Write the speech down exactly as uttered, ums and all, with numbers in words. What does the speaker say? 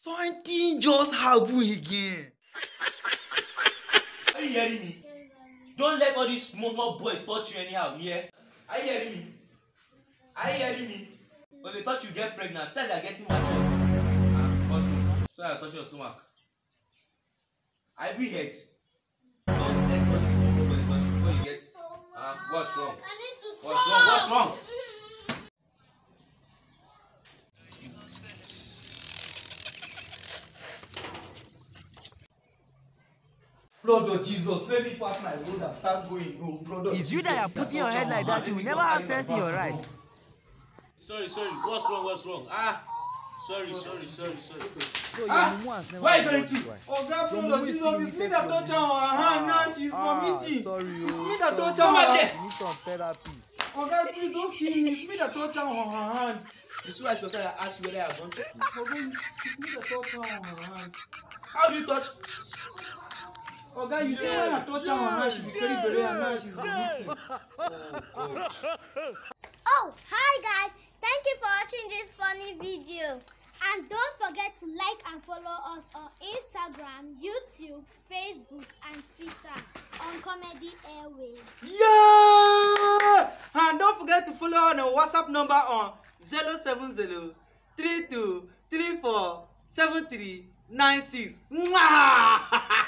Something just happened again. Are you hearing me? Don't let all these small small boys touch you anyhow, yeah? Are you hearing me? Are you hearing me? When they touch you get pregnant, say they're getting mature. Ah, what's wrong? So I touch your stomach. I be head. Don't let all these small boys touch you before you get. Ah, uh, what's wrong? What's wrong? What's wrong? Blood of Jesus, let me pass my road and start going. No, blood of It's Jesus. you that are putting your head like that. You will never have sense in your right. Sorry, sorry. What's wrong? What's wrong? Ah, sorry, sorry, sorry, sorry. So Ah, your mumu has never where are you been going to? touched. Oh God, Your blood mumu of is Jesus, still it's me limited that to touch her your on her hand now. She's Ah, vomiting. sorry, It's oh. me that Come touch back her. here. You need some therapy. Oh God, please don't kill me. It's me that touch her on her hand. This is why sometimes I ask you whether I have gone to school. Oh God, it's me that touch her on her hand. How do you touch? Oh God, you see when I touch her on her hand, she be very very and now she's vomiting. Oh God. Oh, hi guys! Thank you for watching this funny video. And don't forget to like and follow us on Instagram, YouTube, Facebook, and Twitter on Comedy Airways. Yeah! And don't forget to follow on our WhatsApp number on zero seven zero three two three four seven three nine six.